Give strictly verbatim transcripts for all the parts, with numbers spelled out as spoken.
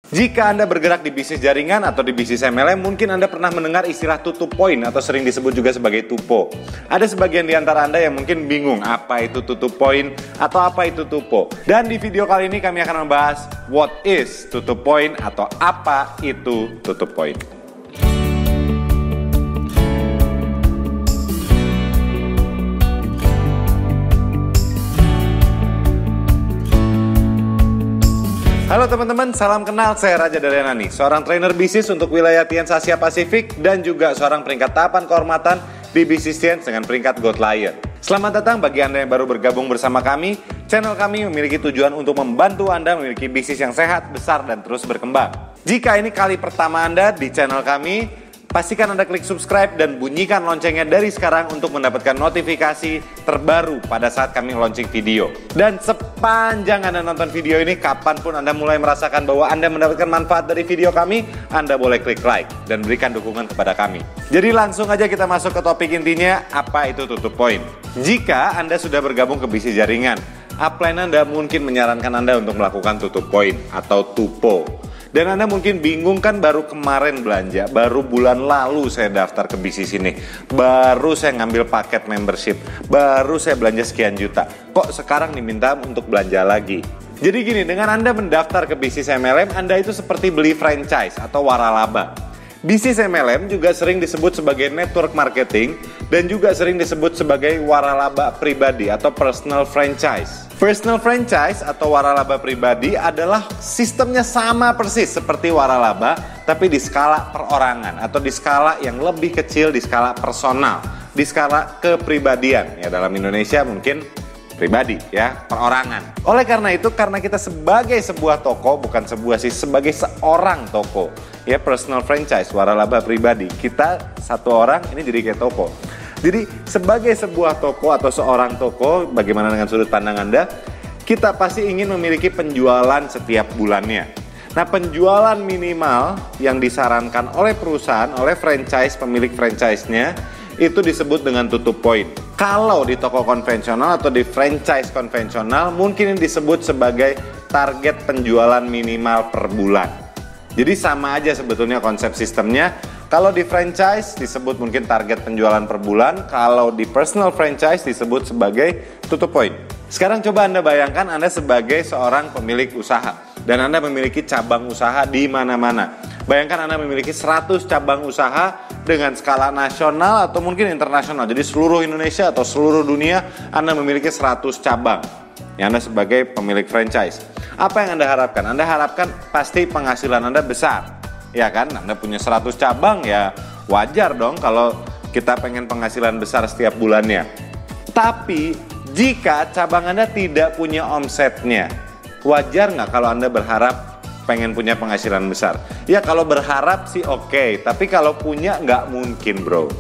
Jika Anda bergerak di bisnis jaringan atau di bisnis M L M, mungkin Anda pernah mendengar istilah tutup poin atau sering disebut juga sebagai tupo. Ada sebagian di antara Anda yang mungkin bingung apa itu tutup poin atau apa itu tupo. Dan di video kali ini kami akan membahas what is tutup poin atau apa itu tutup poin. Halo teman-teman, salam kenal, saya Raja Daryanani, seorang trainer bisnis untuk wilayah Tians Asia Pasifik dan juga seorang peringkat tahapan kehormatan di bisnis Tians dengan peringkat Gold Lion. Selamat datang bagi Anda yang baru bergabung bersama kami. Channel kami memiliki tujuan untuk membantu Anda memiliki bisnis yang sehat, besar, dan terus berkembang. Jika ini kali pertama Anda di channel kami, pastikan Anda klik subscribe dan bunyikan loncengnya dari sekarang untuk mendapatkan notifikasi terbaru pada saat kami launching video. Dan sepanjang Anda nonton video ini, kapanpun Anda mulai merasakan bahwa Anda mendapatkan manfaat dari video kami, Anda boleh klik like dan berikan dukungan kepada kami. Jadi langsung aja kita masuk ke topik intinya, apa itu tutup poin. Jika Anda sudah bergabung ke bisnis jaringan, upline Anda mungkin menyarankan Anda untuk melakukan tutup poin atau tupo. Dan Anda mungkin bingung kan, baru kemarin belanja, baru bulan lalu saya daftar ke bisnis ini, baru saya ngambil paket membership, baru saya belanja sekian juta, kok sekarang diminta untuk belanja lagi. Jadi gini, dengan Anda mendaftar ke bisnis M L M, Anda itu seperti beli franchise atau waralaba. Bisnis M L M juga sering disebut sebagai network marketing dan juga sering disebut sebagai waralaba pribadi atau personal franchise. Personal franchise atau waralaba pribadi adalah sistemnya sama persis seperti waralaba, tapi di skala perorangan atau di skala yang lebih kecil, di skala personal, di skala kepribadian. Ya, dalam Indonesia mungkin pribadi, ya, perorangan. Oleh karena itu, karena kita sebagai sebuah toko, bukan sebuah sih, sebagai seorang toko, ya, personal franchise, waralaba pribadi, kita satu orang ini jadi kayak toko. Jadi sebagai sebuah toko atau seorang toko, bagaimana dengan sudut pandang Anda? Kita pasti ingin memiliki penjualan setiap bulannya. Nah, penjualan minimal yang disarankan oleh perusahaan, oleh franchise, pemilik franchise-nya, itu disebut dengan tutup poin. Kalau di toko konvensional atau di franchise konvensional, mungkin ini disebut sebagai target penjualan minimal per bulan. Jadi sama aja sebetulnya konsep sistemnya. Kalau di franchise disebut mungkin target penjualan per bulan, kalau di personal franchise disebut sebagai tutup poin. Sekarang coba Anda bayangkan Anda sebagai seorang pemilik usaha dan Anda memiliki cabang usaha di mana-mana. Bayangkan Anda memiliki seratus cabang usaha dengan skala nasional atau mungkin internasional. Jadi seluruh Indonesia atau seluruh dunia Anda memiliki seratus cabang. Ya, Anda sebagai pemilik franchise. Apa yang Anda harapkan? Anda harapkan pasti penghasilan Anda besar. Ya kan, Anda punya seratus cabang, ya wajar dong kalau kita pengen penghasilan besar setiap bulannya. Tapi jika cabang Anda tidak punya omsetnya, wajar nggak kalau Anda berharap pengen punya penghasilan besar? Ya kalau berharap sih oke, okay. Tapi kalau punya nggak mungkin, bro.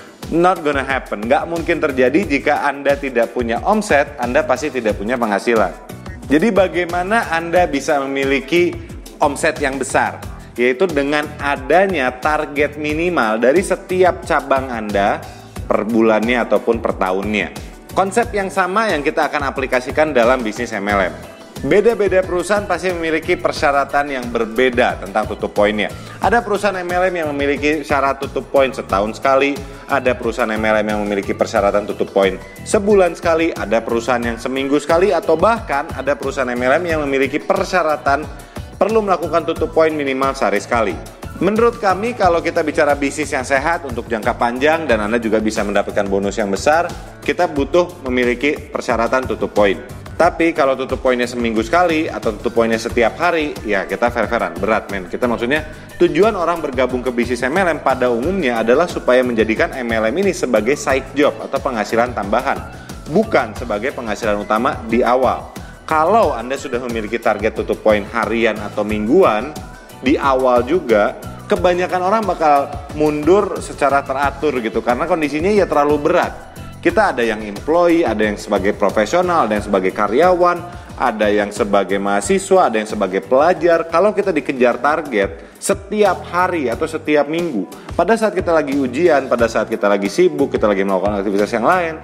Not gonna happen, nggak mungkin terjadi. Jika Anda tidak punya omset, Anda pasti tidak punya penghasilan. Jadi bagaimana Anda bisa memiliki omset yang besar? Yaitu dengan adanya target minimal dari setiap cabang Anda per bulannya ataupun per tahunnya. Konsep yang sama yang kita akan aplikasikan dalam bisnis M L M. Beda-beda perusahaan pasti memiliki persyaratan yang berbeda tentang tutup poinnya. Ada perusahaan M L M yang memiliki syarat tutup poin setahun sekali, ada perusahaan M L M yang memiliki persyaratan tutup poin sebulan sekali, ada perusahaan yang seminggu sekali, atau bahkan ada perusahaan M L M yang memiliki persyaratan perlu melakukan tutup poin minimal sehari sekali. Menurut kami, kalau kita bicara bisnis yang sehat untuk jangka panjang dan Anda juga bisa mendapatkan bonus yang besar, kita butuh memiliki persyaratan tutup poin. Tapi kalau tutup poinnya seminggu sekali atau tutup poinnya setiap hari, ya kita fair-fairan, berat men. Kita maksudnya tujuan orang bergabung ke bisnis M L M pada umumnya adalah supaya menjadikan M L M ini sebagai side job atau penghasilan tambahan, bukan sebagai penghasilan utama di awal. Kalau Anda sudah memiliki target tutup poin harian atau mingguan di awal juga, kebanyakan orang bakal mundur secara teratur gitu karena kondisinya ya terlalu berat. Kita ada yang employee, ada yang sebagai profesional, ada yang sebagai karyawan, ada yang sebagai mahasiswa, ada yang sebagai pelajar. Kalau kita dikejar target setiap hari atau setiap minggu, pada saat kita lagi ujian, pada saat kita lagi sibuk, kita lagi melakukan aktivitas yang lain,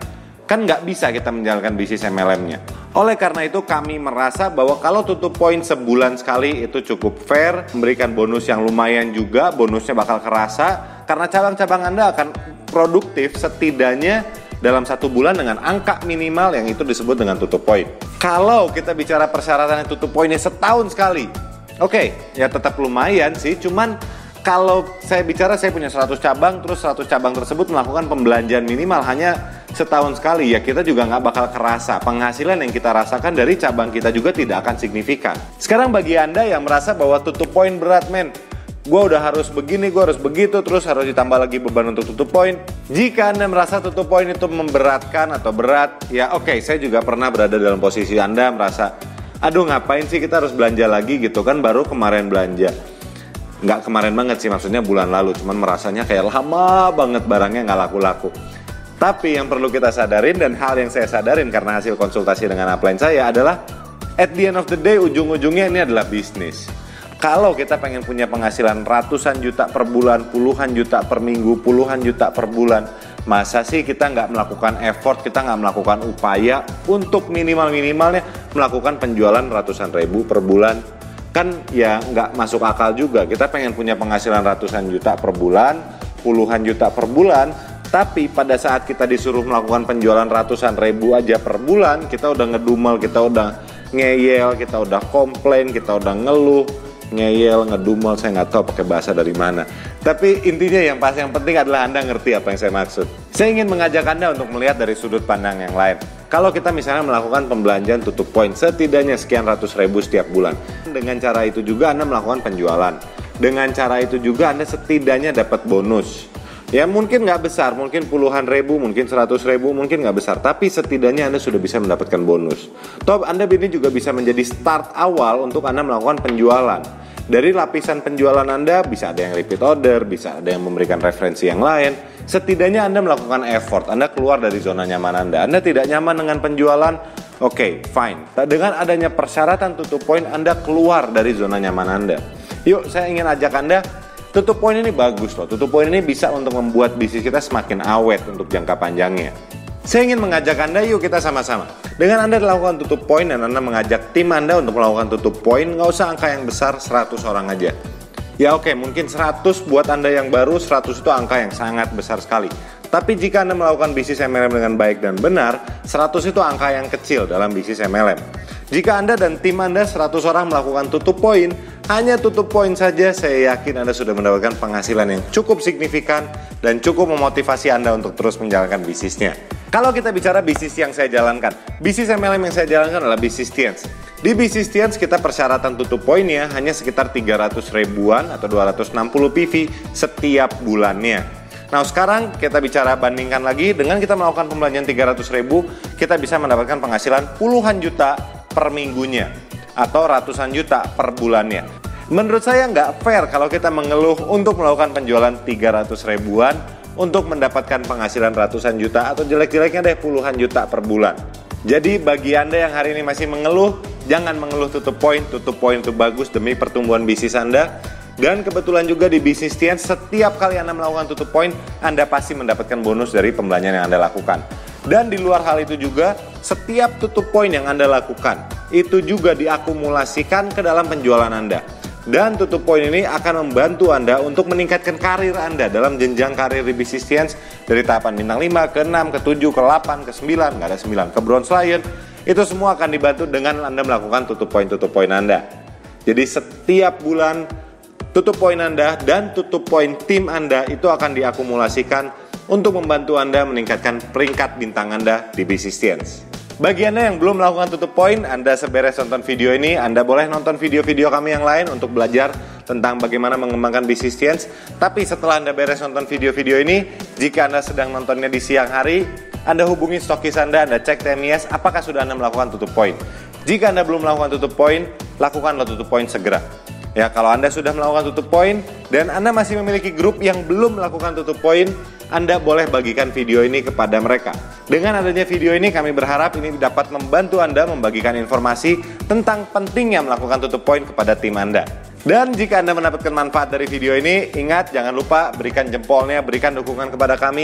kan nggak bisa kita menjalankan bisnis M L M-nya. Oleh karena itu kami merasa bahwa kalau tutup poin sebulan sekali itu cukup fair, memberikan bonus yang lumayan juga, bonusnya bakal kerasa, karena cabang-cabang Anda akan produktif setidaknya dalam satu bulan dengan angka minimal yang itu disebut dengan tutup poin. Kalau kita bicara persyaratan tutup poinnya setahun sekali, oke, okay, ya tetap lumayan sih, cuman kalau saya bicara saya punya seratus cabang, terus seratus cabang tersebut melakukan pembelanjaan minimal hanya setahun sekali, ya kita juga nggak bakal kerasa. Penghasilan yang kita rasakan dari cabang kita juga tidak akan signifikan. Sekarang bagi Anda yang merasa bahwa tutup poin berat, men, gue udah harus begini, gue harus begitu, terus harus ditambah lagi beban untuk tutup poin. Jika Anda merasa tutup poin itu memberatkan atau berat, ya oke, okay, saya juga pernah berada dalam posisi Anda merasa, aduh ngapain sih kita harus belanja lagi gitu kan, baru kemarin belanja. Nggak kemarin banget sih, maksudnya bulan lalu, cuman merasanya kayak lama banget barangnya nggak laku-laku. Tapi yang perlu kita sadarin, dan hal yang saya sadarin karena hasil konsultasi dengan upline saya adalah, at the end of the day, ujung-ujungnya ini adalah bisnis. Kalau kita pengen punya penghasilan ratusan juta per bulan, puluhan juta per minggu, puluhan juta per bulan, masa sih kita nggak melakukan effort, kita nggak melakukan upaya untuk minimal-minimalnya melakukan penjualan ratusan ribu per bulan? Kan ya nggak masuk akal juga. Kita pengen punya penghasilan ratusan juta per bulan, puluhan juta per bulan, tapi pada saat kita disuruh melakukan penjualan ratusan ribu aja per bulan, kita udah ngedumel, kita udah ngeyel, kita udah komplain, kita udah ngeluh, ngeyel, ngedumel, saya nggak tahu pakai bahasa dari mana. Tapi intinya yang pas yang penting adalah Anda ngerti apa yang saya maksud. Saya ingin mengajak Anda untuk melihat dari sudut pandang yang lain. Kalau kita misalnya melakukan pembelanjaan tutup poin setidaknya sekian ratus ribu setiap bulan, dengan cara itu juga Anda melakukan penjualan. Dengan cara itu juga Anda setidaknya dapat bonus. Ya mungkin nggak besar, mungkin puluhan ribu, mungkin seratus ribu, mungkin nggak besar, tapi setidaknya Anda sudah bisa mendapatkan bonus. Toh Anda ini juga bisa menjadi start awal untuk Anda melakukan penjualan. Dari lapisan penjualan Anda bisa ada yang repeat order, bisa ada yang memberikan referensi yang lain. Setidaknya Anda melakukan effort, Anda keluar dari zona nyaman Anda. Anda tidak nyaman dengan penjualan, oke, okay, fine. Dengan adanya persyaratan tutup poin, Anda keluar dari zona nyaman Anda. Yuk, saya ingin ajak Anda, tutup poin ini bagus loh. Tutup poin ini bisa untuk membuat bisnis kita semakin awet untuk jangka panjangnya. Saya ingin mengajak Anda, yuk kita sama-sama. Dengan Anda melakukan tutup poin dan Anda mengajak tim Anda untuk melakukan tutup poin, nggak usah angka yang besar, seratus orang aja. Ya oke, mungkin seratus buat Anda yang baru, seratus itu angka yang sangat besar sekali. Tapi jika Anda melakukan bisnis M L M dengan baik dan benar, seratus itu angka yang kecil dalam bisnis M L M. Jika Anda dan tim Anda seratus orang melakukan tutup poin, hanya tutup poin saja, saya yakin Anda sudah mendapatkan penghasilan yang cukup signifikan dan cukup memotivasi Anda untuk terus menjalankan bisnisnya. Kalau kita bicara bisnis yang saya jalankan, bisnis M L M yang saya jalankan adalah bisnis Tiens. Di bisnis Tiens kita persyaratan tutup poinnya hanya sekitar tiga ratus ribuan atau dua ratus enam puluh P V setiap bulannya. Nah sekarang kita bicara bandingkan lagi, dengan kita melakukan pembelanjaan tiga ratus ribu, kita bisa mendapatkan penghasilan puluhan juta per minggunya atau ratusan juta per bulannya. Menurut saya nggak fair kalau kita mengeluh untuk melakukan penjualan tiga ratus ribuan untuk mendapatkan penghasilan ratusan juta atau jelek-jeleknya deh puluhan juta per bulan. Jadi bagi Anda yang hari ini masih mengeluh, jangan mengeluh tutup poin. Tutup poin itu bagus demi pertumbuhan bisnis Anda. Dan kebetulan juga di bisnis Tiens, setiap kali Anda melakukan tutup poin, Anda pasti mendapatkan bonus dari pembelanjaan yang Anda lakukan. Dan di luar hal itu juga, setiap tutup poin yang Anda lakukan, itu juga diakumulasikan ke dalam penjualan Anda. Dan tutup poin ini akan membantu Anda untuk meningkatkan karir Anda dalam jenjang karir di bisnis Tiens dari tahapan bintang lima, ke enam, ke tujuh, ke delapan, ke sembilan, nggak ada sembilan, ke Bronze Lion. Itu semua akan dibantu dengan Anda melakukan tutup poin-tutup poin Anda. Jadi setiap bulan tutup poin Anda dan tutup poin tim Anda itu akan diakumulasikan untuk membantu Anda meningkatkan peringkat bintang Anda di bisnis Tiens. Bagi Anda yang belum melakukan tutup poin, Anda seberes nonton video ini, Anda boleh nonton video-video kami yang lain untuk belajar tentang bagaimana mengembangkan bisnis Tiens. Tapi setelah Anda beres nonton video-video ini, jika Anda sedang nontonnya di siang hari, Anda hubungi stokis Anda, Anda cek T M I S, apakah sudah Anda melakukan tutup poin. Jika Anda belum melakukan tutup poin, lakukanlah tutup poin segera. Ya, kalau Anda sudah melakukan tutup poin dan Anda masih memiliki grup yang belum melakukan tutup poin, Anda boleh bagikan video ini kepada mereka. Dengan adanya video ini, kami berharap ini dapat membantu Anda membagikan informasi tentang pentingnya melakukan tutup poin kepada tim Anda. Dan jika Anda mendapatkan manfaat dari video ini, ingat jangan lupa berikan jempolnya, berikan dukungan kepada kami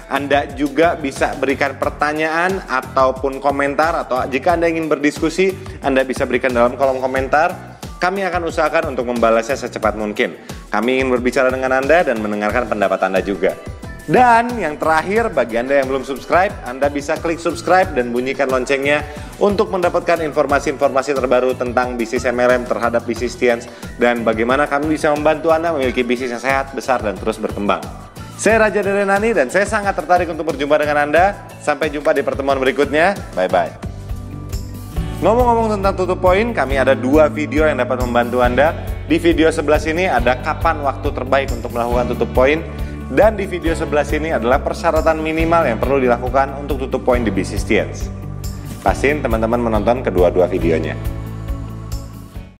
Anda juga bisa berikan pertanyaan ataupun komentar, atau jika Anda ingin berdiskusi, Anda bisa berikan dalam kolom komentar. Kami akan usahakan untuk membalasnya secepat mungkin. Kami ingin berbicara dengan Anda dan mendengarkan pendapat Anda juga. Dan yang terakhir, bagi Anda yang belum subscribe, Anda bisa klik subscribe dan bunyikan loncengnya untuk mendapatkan informasi-informasi terbaru tentang bisnis M L M terhadap bisnis Tiens dan bagaimana kami bisa membantu Anda memiliki bisnis yang sehat, besar, dan terus berkembang. Saya Raja dari Nani dan saya sangat tertarik untuk berjumpa dengan Anda. Sampai jumpa di pertemuan berikutnya. Bye-bye. Ngomong-ngomong tentang tutup poin, kami ada dua video yang dapat membantu Anda. Di video sebelah sini ada kapan waktu terbaik untuk melakukan tutup poin. Dan di video sebelah sini adalah persyaratan minimal yang perlu dilakukan untuk tutup poin di bisnis Tiens. Pastiin teman-teman menonton kedua-dua videonya.